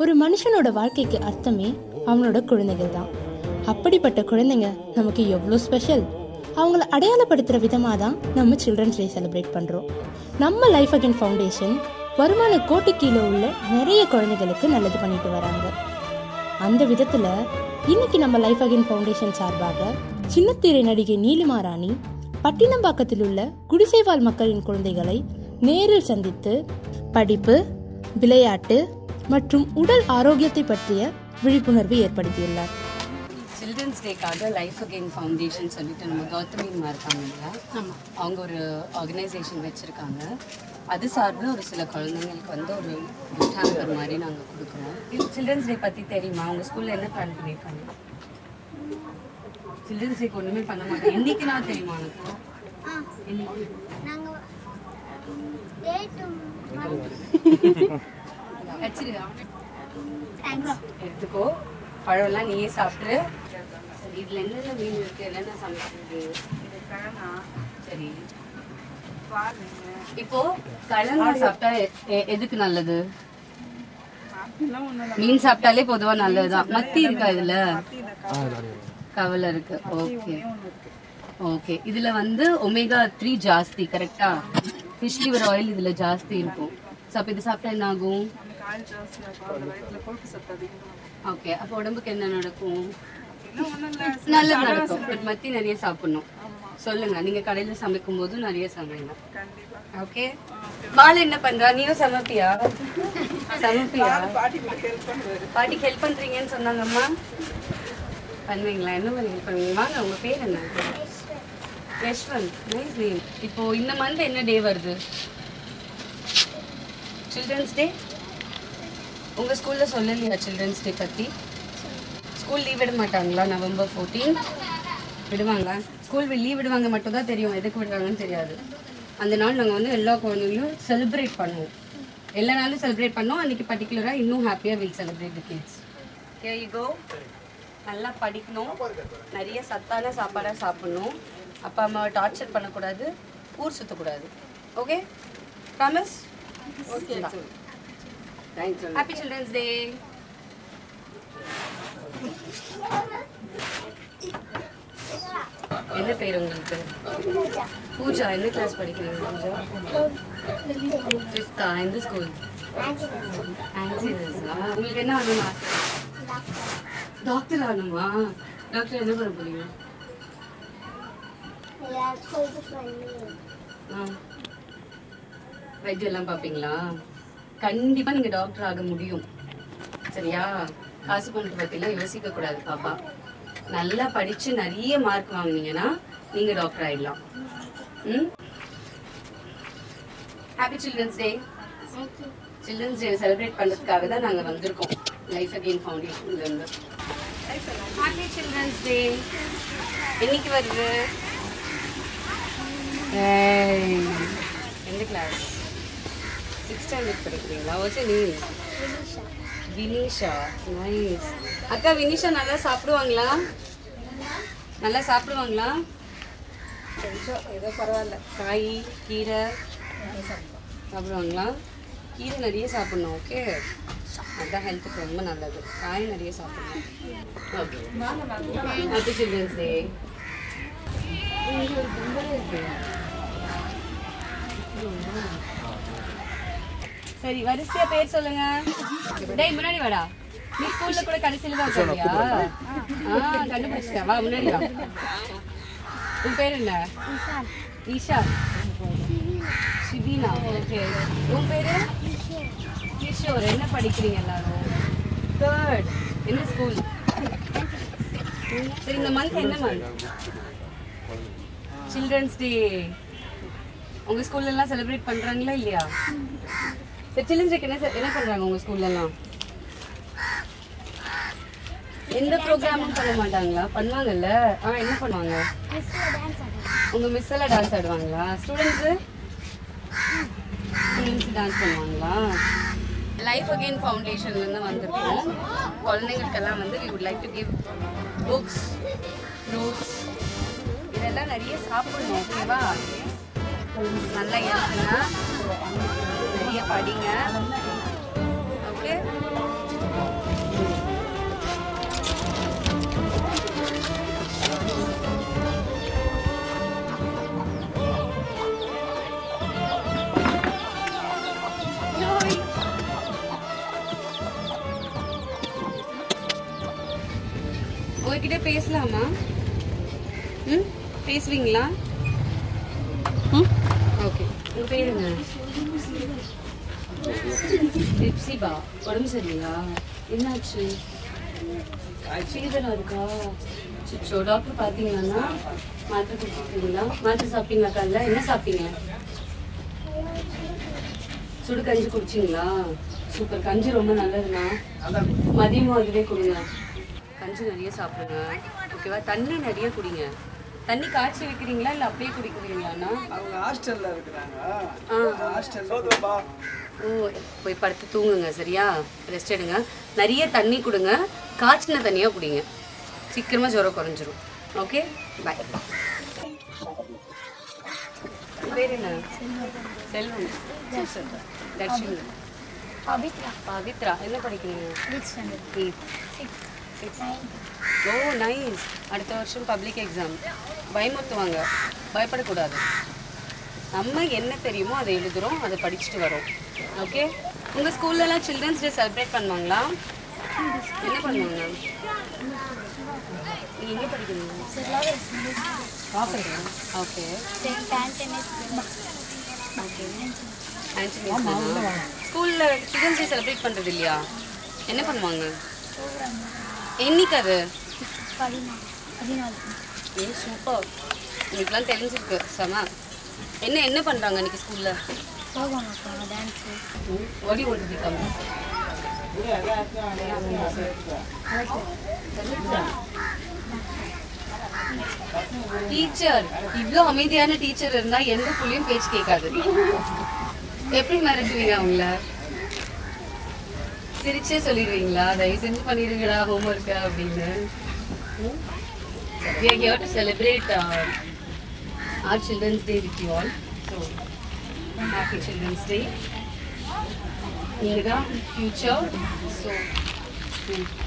ஒரு மனுஷனோட வாழ்க்கைக்கு அர்த்தமே அவனோட குழந்தைகள் தான். அப்படிப்பட்ட குழந்தைங்க நமக்கு எவ்வளோ ஸ்பெஷல். அவங்கள அடையாளப்படுத்துகிற விதமாக தான் நம்ம சில்ட்ரன்ஸ் டே செலிப்ரேட் பண்ணுறோம். நம்ம லைஃப் அகெயின் ஃபவுண்டேஷன் வருமான கோட்டி கீழே உள்ள நிறைய குழந்தைகளுக்கு நல்லது பண்ணிட்டு வராங்க. அந்த விதத்தில் இன்னைக்கு நம்ம லைஃப் அகெயின் ஃபவுண்டேஷன் சார்பாக சின்னத்திரை நடிகை நீலிமா ராணி பட்டினம்பாக்கத்தில் உள்ள குடிசைவாழ் மக்களின் குழந்தைகளை நேரில் சந்தித்து படிப்பு, விளையாட்டு மற்றும் உடல் ஆரோக்கியத்தை பற்றிய விழிப்புணர்வு ஏற்படுத்தியுள்ளார். சில்ட்ரன்ஸ் டேக்காக லைஃப் அகெயின் ஃபவுண்டேஷன் சொல்லிட்டு நம்ம கௌதமிமா இருக்காங்க இல்லையா, அவங்க ஒரு ஆர்கனைசேஷன் வச்சுருக்காங்க. அது சார்பில் ஒரு சில குழந்தைங்களுக்கு வந்து ஒரு கிஃப்ட் ஹேம்பர் மாதிரி நாங்கள் கொடுக்குறோம். சில்ட்ரன்ஸ் டே பற்றி தெரியுமா? அவங்க ஸ்கூலில் என்ன பிளான் பண்ணியிருக்காங்க? சில்ட்ரன்ஸ் டேக்கு ஒன்றுமே பண்ண மாட்டேன். இன்னைக்கு நான் தெரியுமா எனக்கு? எடுத்துக்கோ, பழம்லாம் நீயே சாப்பிட்டு. சரி, இதில் என்னென்ன மீன் இருக்குது, என்னென்ன சமைக்கிறது? சரி, இப்போ கிழங்கு சாப்பிட்டா எதுக்கு நல்லது? மீன் சாப்பிட்டாலே பொதுவா நல்லதுதான். மத்தி இருக்கா இதுல? கவலை இருக்கு. Okay okay. இதுல வந்து ஒமேகா 3 ஜாஸ்தி, கரெக்டா? ஃபிஷ் லிவர் ஆயில் இதுல ஜாஸ்தி இருக்கும். ஸோ அப்போ இது சாப்பிட்டா என்ன ஆகும்? ஓகே, அப்போ உடம்புக்கு என்ன நடக்கும்? நல்லது நடக்கும். பட் மத்தி நிறைய சாப்பிடணும். சொல்லுங்க, நீங்க கடையில சமைக்கும் போது நிறைய சமைங்க. ஓகே. பால் என்ன பண்றா? நீயும் சமைப்பியா? பாட்டிக்கு ஹெல்ப் பண்றீங்கன்னு சொன்னாங்கம்மா. பண்ணுவீங்களா? என்ன மாதிரி ஹெல்ப் பண்ணுவீங்க? வாங்க, உங்க பேர் என்ன? யஷ்வந்த். Nice name. இப்போ இந்த மந்த் என்ன டே வருது? Children's day. உங்க ஸ்கூல்ல சொல்லலையா சில்ட்ரன்ஸ் டே பத்தி? ஸ்கூல் லீவ் விட மாட்டாங்களா? November 14 விடுவாங்களா? ஸ்கூல் லீவ் விடுவாங்க மட்டும் தான் தெரியும், எதுக்கு விடுவாங்கன்னு தெரியாது. அந்த நாள் நாங்கள் வந்து எல்லா குழந்தைங்களும் செலிப்ரேட் பண்ணுவோம். எல்லா நாளும் செலிப்ரேட் பண்ணோம். அன்றைக்கி பர்டிகுலராக இன்னும் ஹாப்பியாக will celebrate the kids. Here you go. நல்லா படிக்கணும், நிறைய சத்தான சாப்பாடாக சாப்பிட்ணும், அப்பா அம்மாவை டார்ச்சர் பண்ணக்கூடாது, ஊர் சுற்றக்கூடாது. Okay? Promise? Okay. Happy children's day. என்ன பேர் உங்களுக்கு? பூஜா. என்ன கிளாஸ் படிக்கிறீங்க பூஜா? 5th. எந்த ஸ்கூல்? ஆன்சினஸா? உங்களுக்கு என்ன ஆகணும்னு ஆசை? டாக்டர் ஆகணுமா? டாக்டர் என்ன பண்ண போறீங்க? வைத்தியம் எல்லாம் பார்ப்பீங்களா? கண்டிப்பா நீங்க டாக்டர் ஆக முடியும். சரியா? காசு பணத்தை பத்திலாம் யோசிக்க கூடாது பாப்பா. நல்லா படிச்சு நிறைய மார்க் வாங்கினீங்கன்னா நீங்க டாக்டர் ஆயிடலாம். Happy children's day. Children's day celebrate பண்றதுக்காக தான் நாங்க வந்திருக்கோம் லைஃப் அகெயின் ஃபவுண்டேஷன்ல இருந்து. Happy children's day. என்னைக்கு வருது? எந்த கிளாஸ்? 6th ஸ்டாண்டர்ட் படிக்கிறீங்களா? ஓகே. நீ வினிஷா. நைஸ். அக்கா, வினிஷா நல்லா சாப்பிடுவாங்களா? நல்லா சாப்பிடுவாங்களா? கொஞ்சம் ஏதோ பரவாயில்ல. காய், கீரை சாப்பிடுவாங்களா? கீரை நிறைய சாப்பிடணும். ஓகே, அதுதான் ஹெல்த்துக்கு ரொம்ப நல்லது. காய் நிறைய சாப்பிடணும். ஓகே. Happy children's day. சரி, வரிசையா பேர் சொல்லுங்க. டேய், முன்னாடி வாடா. நீ ஸ்கூல்ல கூட கடைசியில தான் உட்காரியா? கண்டுபிடிச்சிட்டா. வா, முன்னாடி வா. உன் பேர் என்ன? ஈஷா. சிவீனா. ஓகே. உன் பேரு? கிஷோர். என்ன படிக்கிறீங்க எல்லாரும்? 3rd. என்ன ஸ்கூல்? சரி, இந்த மந்த் என்ன மந்த்? Children's day. உங்க ஸ்கூல்ல எல்லாம் செலிப்ரேட் பண்றாங்களா இல்லையா? சரி, சில்ட்ரன்ஸ் டேக்கு என்ன பண்றாங்க உங்க ஸ்கூல்ல எல்லாம்? எந்த ப்ரோக்ராமும் பண்ண மாட்டாங்களா? பண்ணுவாங்கல்ல. என்ன பண்ணுவாங்க? உங்க மிஸ் எல்லாம் டான்ஸ் ஆடுவாங்களா? ஸ்டூடெண்ட்ஸ் டான்ஸ் பண்ணுவாங்களா? லைஃப் அகெயின் ஃபவுண்டேஷன்லேருந்து வந்திருக்கோம். குழந்தைங்களுக்கெல்லாம் வந்து we would like to give books, fruits, இதெல்லாம் நிறைய சாப்பிடணும். ஓகேவா? நல்லா எழுதுங்க, நிறைய படிங்க. ஓகே? உங்ககிட்ட பேசலாமா? ம், பேசுவீங்களா? ஓகே, உங்க பேருங்க? லிப்சிபா. உடம்பு சரியில்லையா? என்னாச்சு? ஃபீவரா இருக்கா? சிச்சோ, டாக்டர் பார்த்தீங்களாண்ணா? மாத்திரை குடிச்சிருக்கீங்களா? மாத்திரை சாப்பிட்டீங்களா? காலைல என்ன சாப்பிட்டீங்க? சுடு கஞ்சி குடிச்சிங்களா? சூப்பர், கஞ்சி ரொம்ப நல்லதுண்ணா. மதியமும் அதுவே கொடுங்க. கஞ்சி நிறைய சாப்பிடுங்க, ஓகேவா? தண்ணி நிறைய குடிங்க. தண்ணி காய்ச்சி வைக்கிறீங்களா இல்லை அப்படியே குடிக்கிறீங்களாண்ணா? அவங்க ஹாஸ்டல்ல இருக்கிறாங்க. ஓ, போய் படுத்து தூங்குங்க, சரியா? ரெஸ்ட் எடுங்க. நிறைய தண்ணி கொடுங்க, காய்ச்சின தண்ணியாக குடிங்க. சீக்கிரமாக ஜுரம் குறைஞ்சிரும். Okay, bye. பேர் என்ன? செல்வம். தர்ஷினி. பவித்ரா. என்ன படிக்கிறீங்க? Oh, nice. அடுத்த வருஷம் பப்ளிக் எக்ஸாம். பயமுறுத்துவாங்க, பயப்படக்கூடாது. நம்ம என்ன தெரியுமோ அதை எழுதுகிறோம், அதை படிச்சுட்டு வரோம். ஓகே. உங்கள் ஸ்கூல்லலாம் சில்ட்ரன்ஸ் டே செலிப்ரேட் பண்ணுவாங்களா? என்ன பண்ணுவாங்க? நீங்கள் எங்கே படிக்கிறீங்க? ஓகே. ஸ்கூலில் சில்ட்ரன்ஸ் டே செலிப்ரேட் பண்ணுறது இல்லையா? என்ன பண்ணுவாங்க? என்னைக்கு அது? ஏ, சூப்பர். இன்னைக்கெலாம் தெரிஞ்சிருக்கு, செம. என்ன பண்ணுறாங்க இன்னைக்கு ஸ்கூலில்? ஓடி ஓடி இருக்காங்க. டீச்சர், இவ்வளோ அமைதியான டீச்சர் இருந்தால் எந்த புள்ளியும் பேச்சு கேட்காது. எப்படி மிரட்டுவீங்க அவங்கள? சிரிச்சே சொல்லிடுவீங்களா? தயவு செஞ்சு பண்ணிடுங்கடா ஹோம்ஒர்க்கு அப்படின்னு. We are here to celebrate our Children's Day with you all. So, happy Children's Day. நீங்கள் தான் future. So,